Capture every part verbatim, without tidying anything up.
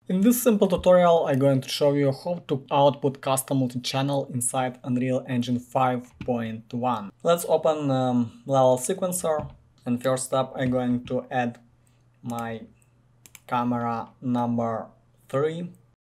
In this simple tutorial, I'm going to show you how to output custom multi-channel inside Unreal Engine five point one. Let's open um, level sequencer, and first up I'm going to add my camera number three.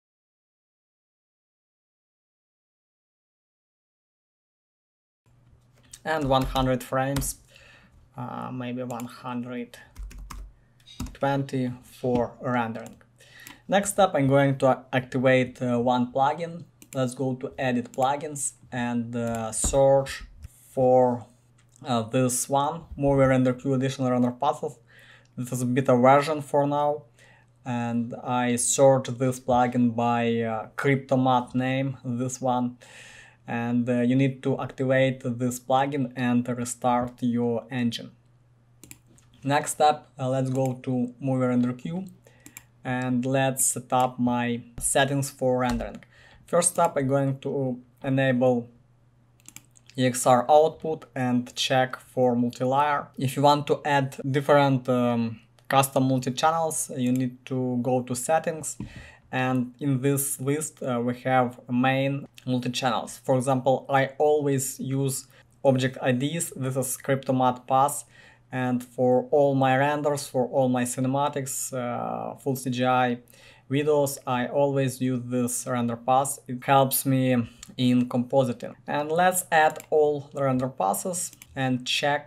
And one hundred frames, uh, maybe one hundred twenty for rendering. Next up, I'm going to activate uh, one plugin. Let's go to edit plugins and uh, search for uh, this one, movie render queue additional render paths. This is a beta version for now, and I search this plugin by uh, cryptomatte name, this one, and uh, you need to activate this plugin and restart your engine. Next step, uh, let's go to movie render queue and let's set up my settings for rendering. First up, I'm going to enable E X R output and check for multi-layer. If you want to add different um, custom multi-channels, you need to go to settings, and in this list uh, we have main multi-channels. For example, I always use object I Ds. This is cryptomatte path. And for all my renders, for all my cinematics, uh, full C G I videos, I always use this render path. It helps me in compositing. And let's add all the render passes and check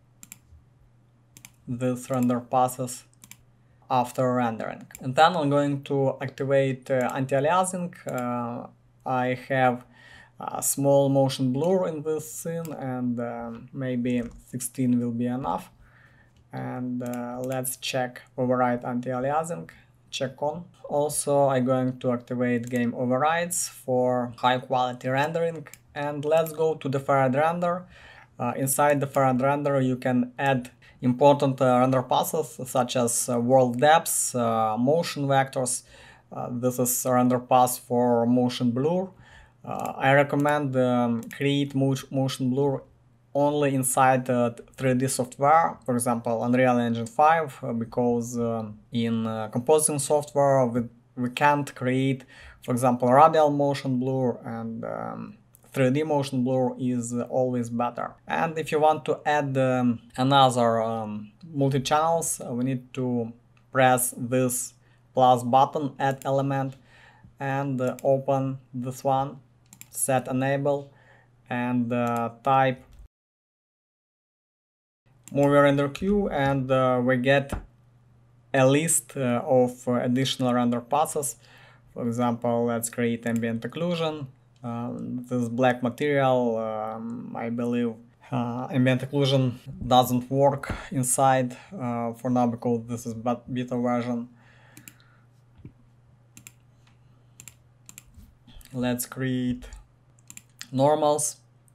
this render passes after rendering. And then I'm going to activate uh, anti-aliasing. Uh, I have a small motion blur in this scene, and um, maybe sixteen will be enough. And uh, let's check override anti-aliasing, check on. Also, I'm going to activate game overrides for high quality rendering. And let's go to the deferred render. Uh, inside the deferred render, you can add important uh, render passes such as uh, world depths, uh, motion vectors. Uh, this is a render pass for motion blur. Uh, I recommend um, create mo motion blur only inside uh, three D software, for example Unreal Engine five, uh, because uh, in uh, compositing software we, we can't create, for example, radial motion blur, and um, three D motion blur is uh, always better. And if you want to add um, another um, multi-channels, uh, we need to press this plus button, add element, and uh, open this one, set enable, and uh, type movie render queue, and uh, we get a list uh, of uh, additional render passes. For example, let's create ambient occlusion. Um, this black material, um, I believe uh, ambient occlusion doesn't work inside uh, for now because this is beta version. Let's create normals.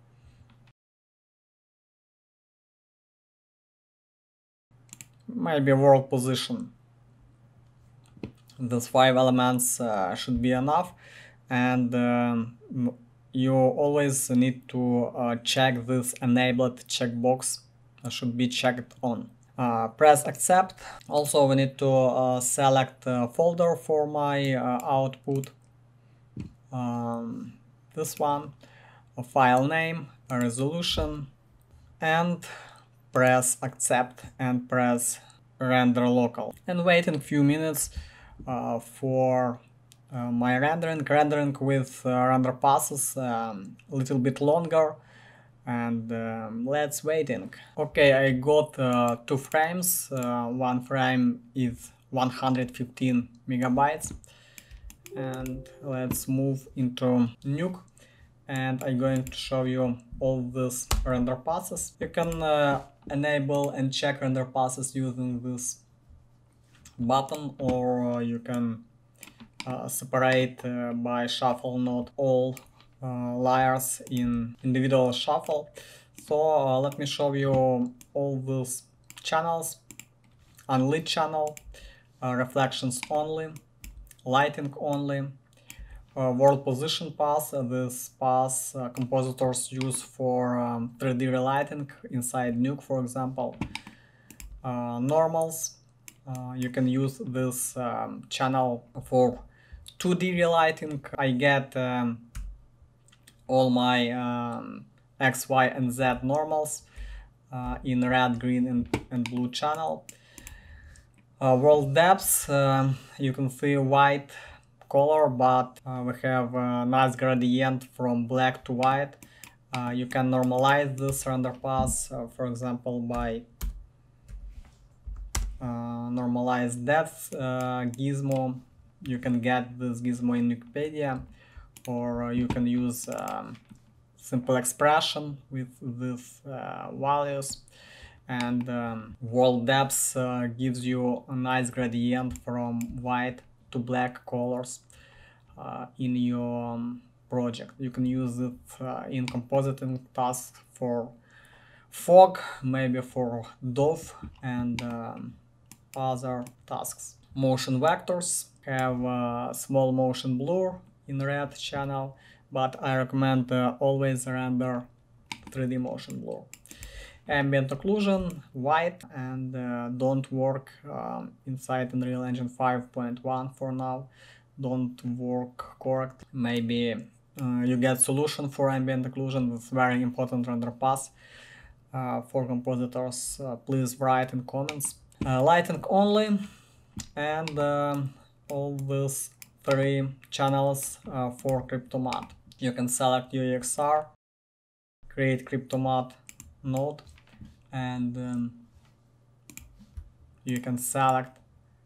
Maybe world position. Those five elements uh, should be enough, and um, you always need to uh, check this enabled checkbox, uh, should be checked on. Uh, press accept. Also, we need to uh, select a folder for my uh, output. Um, this one, a file name, a resolution, and press accept and press render local, and wait a few minutes uh, for uh, my rendering rendering with uh, render passes um, a little bit longer, and um, let's waiting. Okay, I got uh, two frames. Uh, one frame is one hundred fifteen megabytes, and let's move into Nuke, and I'm going to show you all these render passes. You can uh, enable and check render passes using this button, or uh, you can uh, separate uh, by shuffle node all uh, layers in individual shuffle. So uh, let me show you all these channels: unlit channel, uh, reflections only, lighting only, Uh, world position path. Uh, this path uh, compositors use for um, three D relighting inside Nuke, for example. Uh, normals, Uh, you can use this um, channel for two D relighting. I get um, all my um, X, Y, and Z normals uh, in red, green, and, and blue channel. Uh, world depths, uh, you can see white color, but uh, we have a nice gradient from black to white. Uh, you can normalize this render pass, uh, for example, by uh, normalize depth uh, gizmo. You can get this gizmo in Wikipedia, or uh, you can use um, simple expression with these uh, values. And um, world depth uh, gives you a nice gradient from white to black colors uh, in your um, project. You can use it uh, in compositing tasks for fog, maybe for dove, and um, other tasks. Motion vectors have a small motion blur in red channel, but I recommend uh, always render three D motion blur. Ambient occlusion, white, and uh, don't work um, inside Unreal Engine five point one for now. Don't work correct. Maybe uh, you get solution for ambient occlusion with very important render pass. Uh, for compositors, uh, please write in comments. Uh, lighting only, and uh, all these three channels uh, for cryptomatte. You can select U E X R, create cryptomatte node, and um, you can select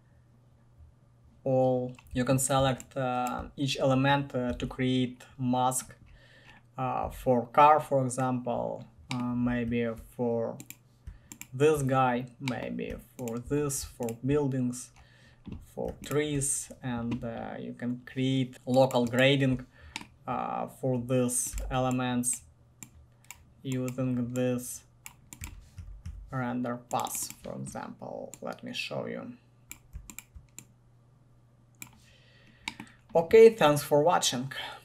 all you can select uh, each element uh, to create mask uh, for car, for example, uh, maybe for this guy, maybe for this, for buildings, for trees, and uh, you can create local grading uh, for these elements using this render pass, for example. Let me show you. Okay, thanks for watching.